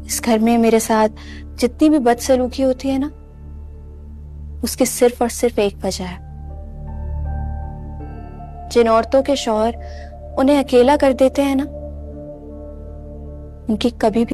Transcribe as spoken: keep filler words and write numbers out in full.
इस घर में मेरे साथ जितनी भी बदसलूकी होती है ना, उसकी सिर्फ और सिर्फ एक वजह है। जिन औरतों के शौहर उन्हें अकेला कर देते हैं ना, उनकी कभी भी